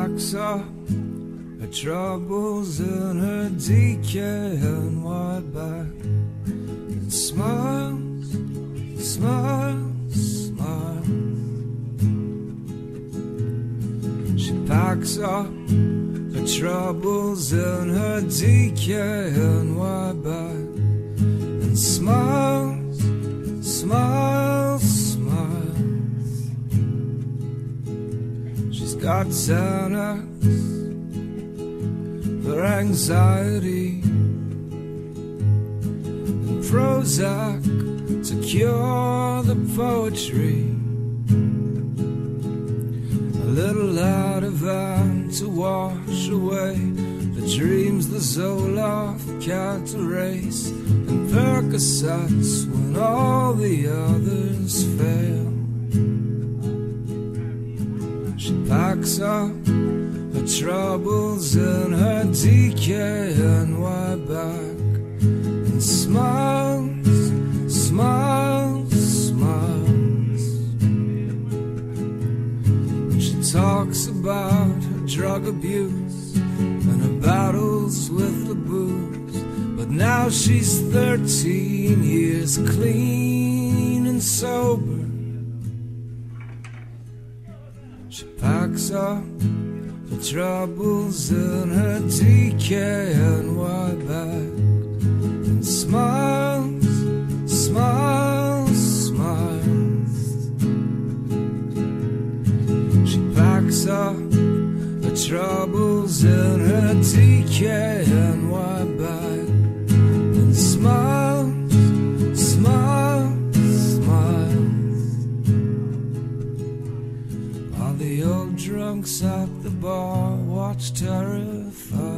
packs up her troubles in her DKNY bag and smiles, smiles, smiles. She packs up her troubles in her DKNY bag and smiles, smiles, smiles. She's got Xanax for anxiety and Prozac to cure the poetry, a little Ativan to wash away the dreams the Zoloft can't erase, and Percocets when all the others fail. She packs up her troubles in her DKNY bag and smiles, smiles, smiles. And she talks about her drug abuse and her battles with the booze, but now she's 13 years clean and sober. She packs up the troubles in her DKNY bag and smiles, smiles, smiles. She packs up the troubles in her DKNY bag and smiles, smiles, smiles. While the old drunks at the bar watch terrified